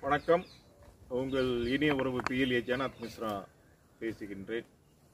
வணக்கம். உங்கள் இனிய உறவு PLA ஜெகநாத் மிஸ்ரா பேசுகின்றேன்.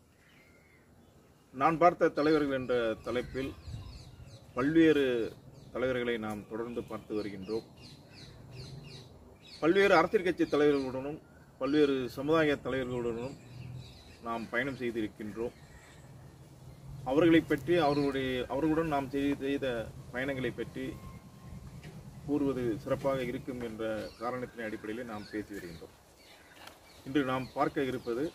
நான் பார்த்த தலைவர்கள் என்ற தலைப்பில் பல்வேறு தலைவர்களை நாம் தொடர்ந்து பார்த்து வருகின்றோம். பல்வேறு அரசியல் கட்சி தலைவர்களுடனும் பல்வேறு சமுதாய தலைவர்களுடனும் நாம் பயணம் செய்திருக்கின்றோம். அவர்களை பற்றி அவர்களுடன் நாம் செய்த பயணங்களை பற்றி கூறுவது சிறப்பாக இருக்கும் என்ற காரணத்தின் அடிப்படையில் நாம் பேசி வருகின்றோம். இன்று நாம் பார்க்க இருப்பது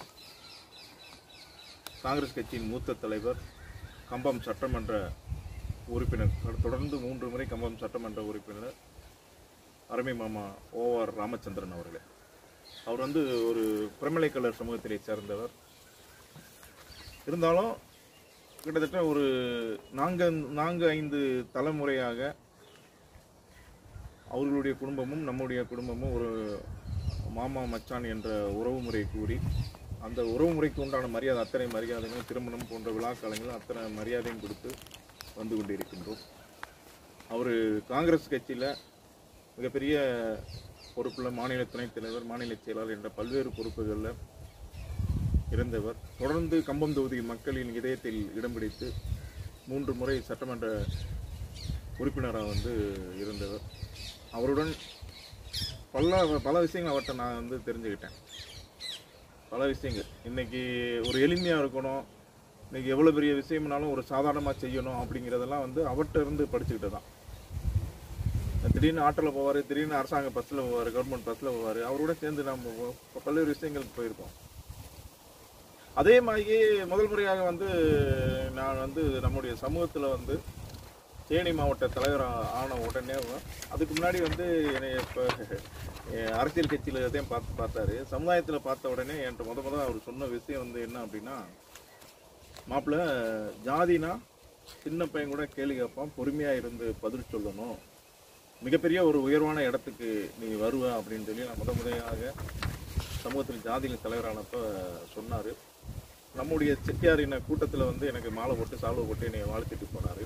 காங்கிரஸ் கட்சியின் மூத்த தலைவர், கம்பம் சட்டமன்ற உறுப்பினர், தொடர்ந்து 3 முறை கம்பம் சட்டமன்ற உறுப்பினர் அருமை மாமா OR ராமச்சந்திரன் அவர்கள். அவர் ஒரு பிரமலை கலர் சமூகத்திலே சேர்ந்தவர். இருந்தாலும் கிட்டத்தட்ட ஒரு 4-5 தலைமுறையாக அவர்களுடைய குடும்பமும் நம்முடைய குடும்பமும் ஒரு மாமா மச்சான் என்ற உறவு முறை கூறி, அந்த உறவு முறைக்கு உண்டான மரியாதை, அத்தனை மரியாதைகளும் திருமணம் போன்ற விழா காலங்களும் அத்தனை மரியாதையும் கொடுத்து வந்து கொண்டிருக்கின்றோம். அவர் காங்கிரஸ் கட்சியில் மிகப்பெரிய பொறுப்புள்ள மாநில துணைத் தலைவர், மாநில செயலாளர் என்ற பல்வேறு பொறுப்புகளில் இருந்தவர். தொடர்ந்து கம்பம் தொகுதி மக்களின் இதயத்தில் இடம் பிடித்து 3 முறை சட்டமன்ற உறுப்பினராக இருந்தவர். அவருடன் பல விஷயங்கள் அவர்கிட்ட நான் தெரிஞ்சுக்கிட்டேன். பல விஷயங்கள் இன்றைக்கி ஒரு எளிமையாக இருக்கணும், இன்றைக்கி எவ்வளோ பெரிய விஷயம்னாலும் ஒரு சாதாரணமாக செய்யணும் அப்படிங்கிறதெல்லாம் அவர்கிட்ட இருந்து படிச்சுக்கிட்டு தான். திடீர்னு ஆட்டோவில் போவார், திடீர்னு அரசாங்க பஸ்ஸில் போவார், கவர்மெண்ட் பஸ்ஸில் போவார். அவரோட சேர்ந்து நம்ம பல்வேறு விஷயங்களுக்கு போயிருக்கோம். அதே மாதிரி முதல் முறையாக நான் நம்முடைய சமூகத்தில் தேனி மாவட்ட தலைவர் ஆன உடனே, அதுக்கு முன்னாடி என்னை இப்போ அரசியல் கட்சியில் எதையும் பார்த்தாரு. சமுதாயத்தில் பார்த்த உடனே என்கிட்ட முதல் அவர் சொன்ன விஷயம் என்ன அப்படின்னா, மாப்பிள்ளை ஜாதினா சின்ன பையன் கூட கேள்வி கேட்பான், பொறுமையாக இருந்து பதில் சொல்லணும், மிகப்பெரிய ஒரு உயர்வான இடத்துக்கு நீ வருவ அப்படின்னு சொல்லி நான் முறையாக சமூகத்தில் ஜாதியில் தலைவரானப்போ சொன்னார். நம்முடைய செட்டியாரின கூட்டத்தில் எனக்கு மாலை போட்டு சால்வை போட்டு என்னை வாழ்த்திட்டு போனார்.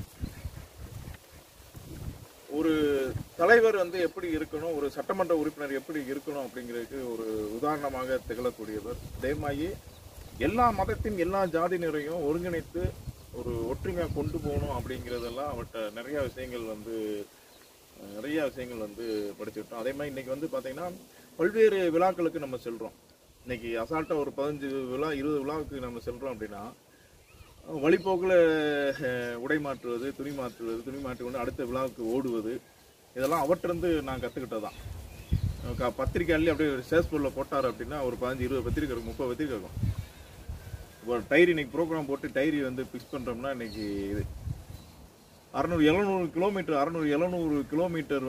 ஒரு தலைவர் எப்படி இருக்கணும், ஒரு சட்டமன்ற உறுப்பினர் எப்படி இருக்கணும் அப்படிங்கிறதுக்கு ஒரு உதாரணமாக திகழக்கூடியவர். அதே மாதிரி எல்லா மதத்தின் எல்லா ஜாதியினரையும் ஒருங்கிணைத்து ஒரு ஒற்றுமையாக கொண்டு போகணும் அப்படிங்கிறதெல்லாம் அவர்கிட்ட நிறைய விஷயங்கள் படிச்சுக்கிட்டோம். அதே மாதிரி இன்றைக்கி பார்த்தீங்கன்னா பல்வேறு விழாக்களுக்கு நம்ம செல்கிறோம். இன்றைக்கி அசால்ட்டாக ஒரு 15 விழா 20 விழாவுக்கு நம்ம செல்கிறோம் அப்படின்னா, வழிபோக்கில் உடை மாற்றுவது, துணி மாற்றி கொண்டு அடுத்த விழாவுக்கு ஓடுவது, இதெல்லாம் அவற்றிருந்து நான் கற்றுக்கிட்டது தான். பத்திரிக்கையாளி அப்படியே சேஸ்பூரில் போட்டார் அப்படின்னா ஒரு 15-20 பத்திரிக்கை இருக்கும், 30 பத்திரிக்கை இருக்கும். இப்போ டைரி இன்னைக்கு ப்ரோக்ராம் போட்டு டைரி ஃபிக்ஸ் பண்ணுறோம்னா இன்னைக்கு இது 600-700 கிலோமீட்டர் 600-700 கிலோமீட்டர்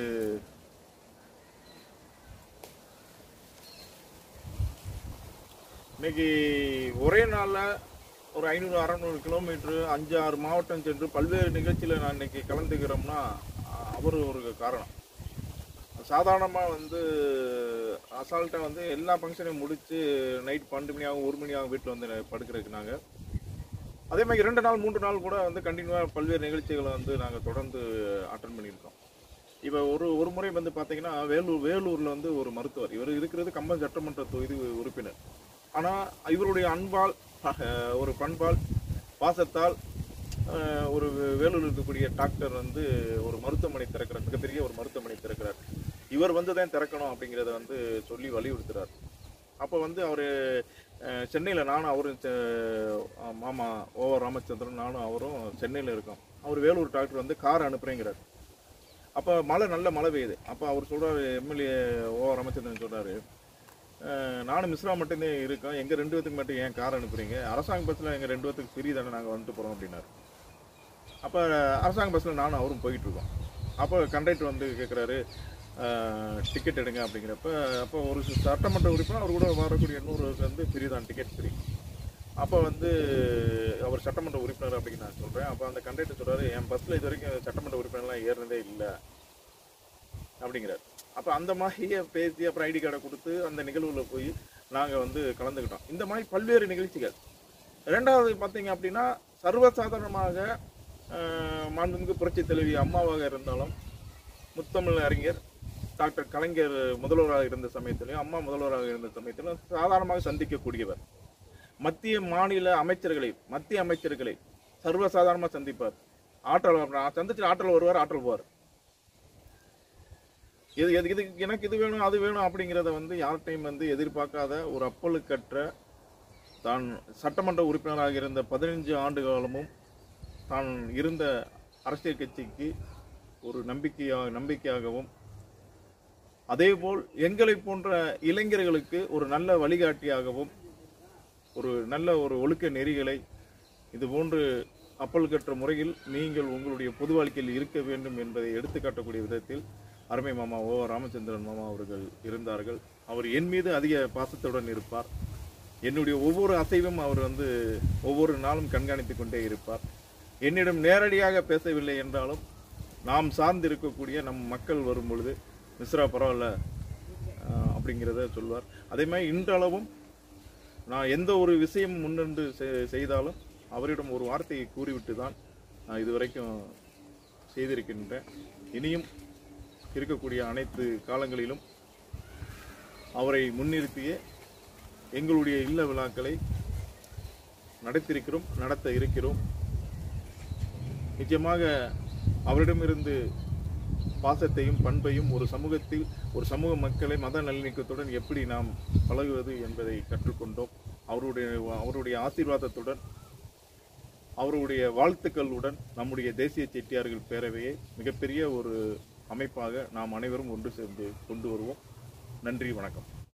இன்னைக்கு ஒரே நாளில் ஒரு 500-600 கிலோமீட்டரு 5-6 மாவட்டம் சென்று பல்வேறு நிகழ்ச்சியில் நான் இன்னைக்கு கலந்துக்கிறோம்னா அவர் ஒரு காரணம். சாதாரணமாக அசால்ட்டாக எல்லா ஃபங்க்ஷனையும் முடித்து நைட் 12 மணியாகவும் 1 மணியாகவும் வீட்டில் படுக்கிறதுக்கு நாங்கள் அதே மாதிரி 2 நாள் 3 நாள் கூட கண்டினியூவாக பல்வேறு நிகழ்ச்சிகளை நாங்கள் தொடர்ந்து அட்டன் பண்ணியிருக்கோம். இப்போ ஒரு முறை பார்த்தீங்கன்னா வேலூரில் ஒரு மருத்துவர், இவர் இருக்கிறது கம்பம் சட்டமன்ற தொகுதி உறுப்பினர். ஆனால் இவருடைய அன்பால், ஒரு பண்பால், பாசத்தால் ஒரு வேலூரில் இருக்கக்கூடிய டாக்டர் ஒரு மருத்துவமனை திறக்கிறார், மிகப்பெரிய ஒரு மருத்துவமனை திறக்கிறார். இவர் தான் திறக்கணும் அப்படிங்கிறத சொல்லி வலியுறுத்துறார். அப்போ அவர் சென்னையில், நானும் அவரும் மாமா OR ராமச்சந்திரன் நானும் அவரும் சென்னையில் இருக்கோம். அவர் வேலூர் டாக்டர் கார் அனுப்புகிறேங்கிறார். அப்போ நல்ல மழை பெய்யுது. அப்போ அவர் சொல்கிறார், MLA OR ராமச்சந்திரன் சொல்கிறாரு, நானும் மிஸ்ரா மட்டும்தான் இருக்கோம், எங்கள் 2 பேத்துக்கு மட்டும் ஏன் கார் அனுப்புகிறீங்க, அரசாங்க பஸ்ஸில் எங்கள் 2 பேத்துக்கு ஃப்ரீ தானே, நாங்கள் போகிறோம் அப்படின்னாரு. அப்போ அரசாங்க பஸ்ஸில் நானும் அவரும் போயிட்டுருக்கோம். அப்போ கண்டக்டர் கேட்குறாரு, டிக்கெட் எடுங்க அப்படிங்கிறப்ப, அப்போ ஒரு சட்டமன்ற உறுப்பினர் அவர் கூட வரக்கூடிய 100 ஃப்ரீ தான், டிக்கெட் ஃப்ரீ. அப்போ அவர் சட்டமன்ற உறுப்பினர் அப்படின்னு நான் சொல்கிறேன். அப்போ அந்த கண்டக்டர் சொல்கிறாரு, என் பஸ்ஸில் இது வரைக்கும் சட்டமன்ற உறுப்பினர்லாம் ஏறினதே இல்லை அப்படிங்கிறார். அப்போ அந்த மாதிரியே பேசி அப்புறம் ஐடி கார்டை கொடுத்து அந்த நிகழ்வில் போய் நாங்கள் கலந்துக்கிட்டோம். இந்த மாதிரி பல்வேறு நிகழ்ச்சிகள். 2வது பார்த்தீங்க அப்படின்னா, சர்வசாதாரணமாக மாண்புமிகு புரட்சி தலைவி அம்மாவாக இருந்தாலும், முத்தமிழ் அறிஞர் டாக்டர் கலைஞர் முதல்வராக இருந்த சமயத்திலையும் அம்மா முதல்வராக இருந்த சமயத்திலும் சாதாரணமாக சந்திக்கக்கூடியவர். மத்திய மாநில அமைச்சர்களை சர்வசாதாரணமாக சந்திப்பார். ஆற்றல் சந்திச்சு ஆற்றல் வருவார், ஆற்றல் போவார். இது எனக்கு இது வேணும் அது வேணும் அப்படிங்கிறத யார்கிட்டையும் எதிர்பார்க்காத ஒரு அப்பலுக்கற்ற தான் சட்டமன்ற உறுப்பினராக இருந்த 15 ஆண்டு காலமும் தான் இருந்த அரசியல் கட்சிக்கு ஒரு நம்பிக்கையாகவும் அதேபோல் எங்களை போன்ற இளைஞர்களுக்கு ஒரு நல்ல வழிகாட்டியாகவும் ஒரு நல்ல ஒரு ஒழுக்க நெறிகளை இதுபோன்று அப்பலுக்கற்ற முறையில் நீங்கள் உங்களுடைய பொது வாழ்க்கையில் இருக்க வேண்டும் என்பதை எடுத்துக்காட்டக்கூடிய விதத்தில் அருமை மாமா ஓ ராமச்சந்திரன் மாமா அவர்கள் இருந்தார்கள். அவர் என் மீது அதிக பாசத்துடன் இருப்பார். என்னுடைய ஒவ்வொரு அசைவும் அவர் ஒவ்வொரு நாளும் கண்காணித்து கொண்டே இருப்பார். என்னிடம் நேரடியாக பேசவில்லை என்றாலும் நாம் சார்ந்து இருக்கக்கூடிய நம் மக்கள் வரும் பொழுது மிஸ்ரா பரவாயில்ல அப்படிங்கிறத சொல்வார். அதே மாதிரி இன்றளவும் நான் எந்த ஒரு விஷயம் முன்னின்று செய்தாலும் அவரிடம் ஒரு வார்த்தையை கூறிவிட்டு தான் நான் இதுவரைக்கும் செய்திருக்கின்றேன். இனியும் இருக்கக்கூடிய அனைத்து காலங்களிலும் அவரை முன்னிறுத்தியே எங்களுடைய இல்ல விழாக்களை நடத்த இருக்கிறோம். நிச்சயமாக அவரிடமிருந்து பாசத்தையும் பண்பையும் ஒரு சமூகத்தில் ஒரு சமூக மக்களை மத நல்லிணக்கத்துடன் எப்படி நாம் பழகுவது என்பதை கற்றுக்கொண்டோம். அவருடைய ஆசீர்வாதத்துடன் அவருடைய வாழ்த்துக்களுடன் நம்முடைய தேசிய செட்டியார்கள் பேரவையை மிகப்பெரிய ஒரு அமைப்பாக நாம் அனைவரும் ஒன்று சேர்ந்து கொண்டு வருவோம். நன்றி, வணக்கம்.